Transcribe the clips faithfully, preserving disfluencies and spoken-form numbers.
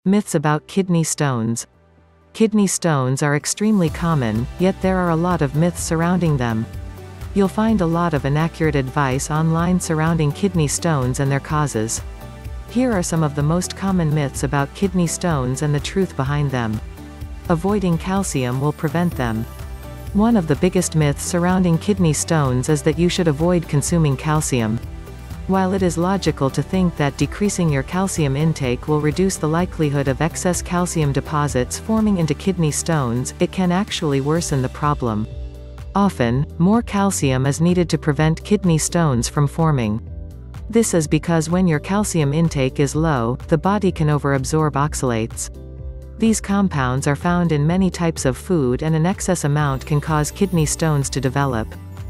Myths about kidney stones. Kidney stones are extremely common, yet there are a lot of myths surrounding them. You'll find a lot of inaccurate advice online surrounding kidney stones and their causes. Here are some of the most common myths about kidney stones and the truth behind them. Avoiding calcium will prevent them. One of the biggest myths surrounding kidney stones is that you should avoid consuming calcium. While it is logical to think that decreasing your calcium intake will reduce the likelihood of excess calcium deposits forming into kidney stones, it can actually worsen the problem. Often, more calcium is needed to prevent kidney stones from forming. This is because when your calcium intake is low, the body can overabsorb oxalates. These compounds are found in many types of food, and an excess amount can cause kidney stones to develop.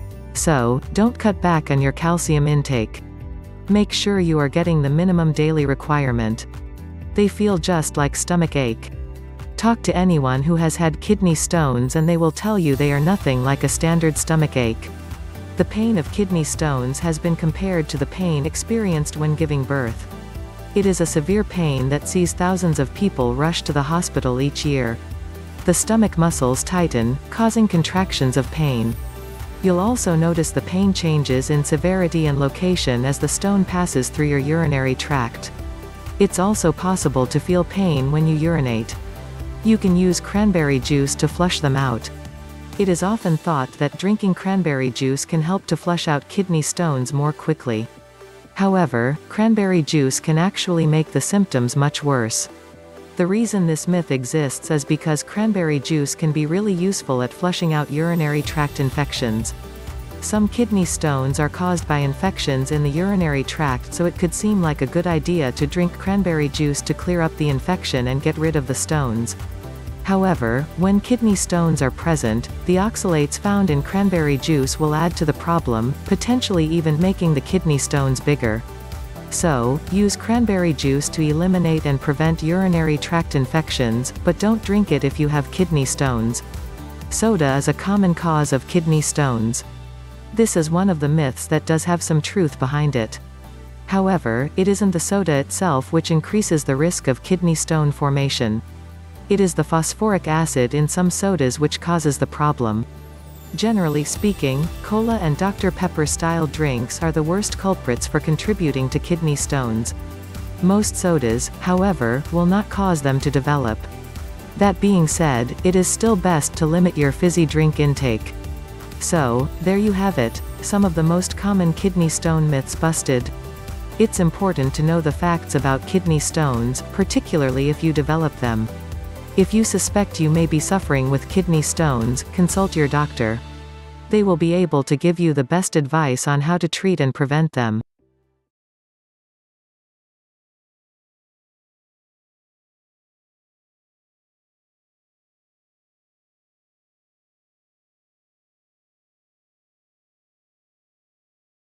So, don't cut back on your calcium intake. Make sure you are getting the minimum daily requirement. They feel just like stomach ache. Talk to anyone who has had kidney stones and they will tell you they are nothing like a standard stomach ache. The pain of kidney stones has been compared to the pain experienced when giving birth. It is a severe pain that sees thousands of people rush to the hospital each year. The stomach muscles tighten, causing contractions of pain. You'll also notice the pain changes in severity and location as the stone passes through your urinary tract. It's also possible to feel pain when you urinate. You can use cranberry juice to flush them out. It is often thought that drinking cranberry juice can help to flush out kidney stones more quickly. However, cranberry juice can actually make the symptoms much worse. The reason this myth exists is because cranberry juice can be really useful at flushing out urinary tract infections. Some kidney stones are caused by infections in the urinary tract, so it could seem like a good idea to drink cranberry juice to clear up the infection and get rid of the stones. However, when kidney stones are present, the oxalates found in cranberry juice will add to the problem, potentially even making the kidney stones bigger. So, use cranberry juice to eliminate and prevent urinary tract infections, but don't drink it if you have kidney stones. Soda is a common cause of kidney stones. This is one of the myths that does have some truth behind it. However, it isn't the soda itself which increases the risk of kidney stone formation. It is the phosphoric acid in some sodas which causes the problem. Generally speaking, cola and Doctor Pepper-style drinks are the worst culprits for contributing to kidney stones. Most sodas, however, will not cause them to develop. That being said, it is still best to limit your fizzy drink intake. So, there you have it, some of the most common kidney stone myths busted. It's important to know the facts about kidney stones, particularly if you develop them. If you suspect you may be suffering with kidney stones, consult your doctor. They will be able to give you the best advice on how to treat and prevent them.